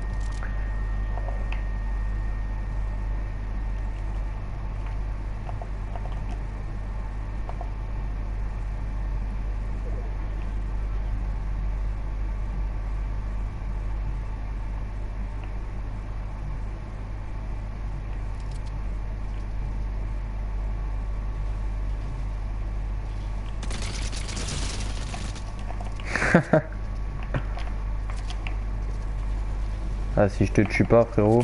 Ah, si je te tue pas, frérot.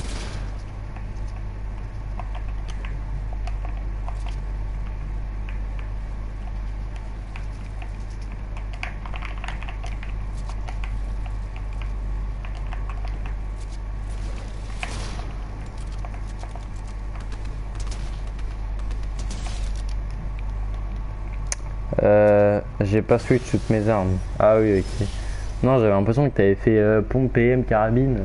Euh, j'ai pas switch toutes mes armes. Ah oui, ok. Non, j'avais l'impression que t'avais fait euh, pompe P M carabine.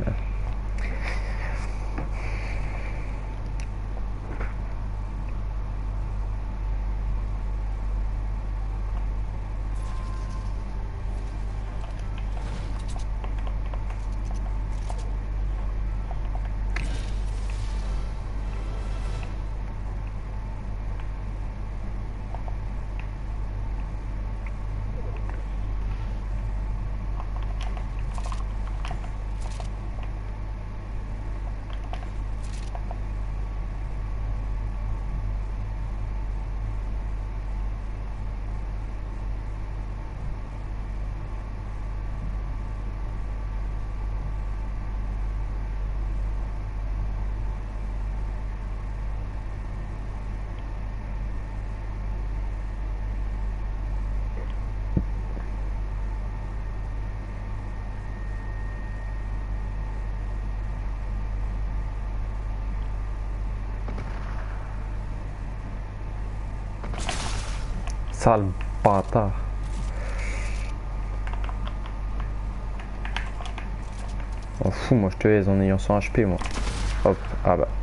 Sale bâtard. M'en fous, moi je te laisse en ayant cent H P moi. Hop, ah bah.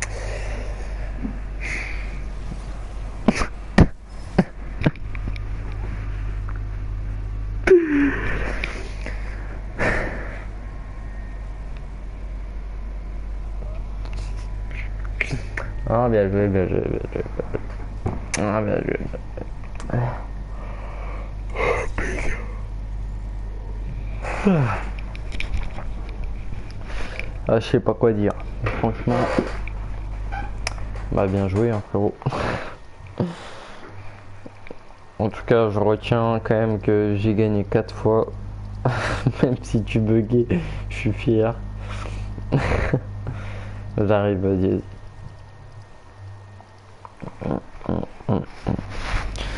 Ah bien joué, bien joué, bien joué. Ah bien joué. Ah, je sais pas quoi dire. Franchement, bah bien joué, hein, frérot. En tout cas, je retiens quand même que j'ai gagné quatre fois. Même si tu buguais, je suis fier. J'arrive, vas-y.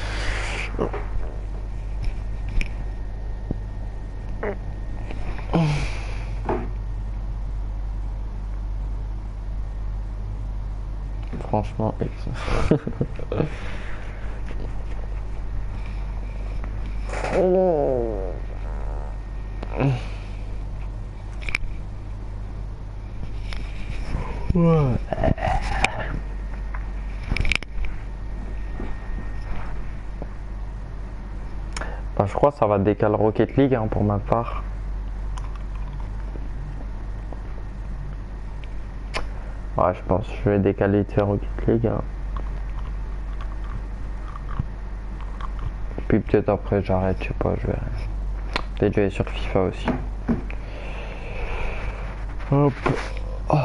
Vas-y. Franchement. Ouais. Bah, je crois que ça va décaler Rocket League hein, pour ma part. Ouais, je pense que je vais décaler de Rocket League. Hein. Puis peut-être après j'arrête, je sais pas, je verrai. Peut-être je vais sur FIFA aussi. Hop. Oh.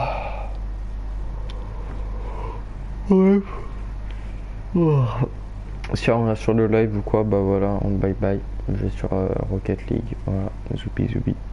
Ouais. Oh. Si on reste sur le live ou quoi, bah voilà, on bye bye. Je vais sur euh, Rocket League. Voilà, zoubi zoubi.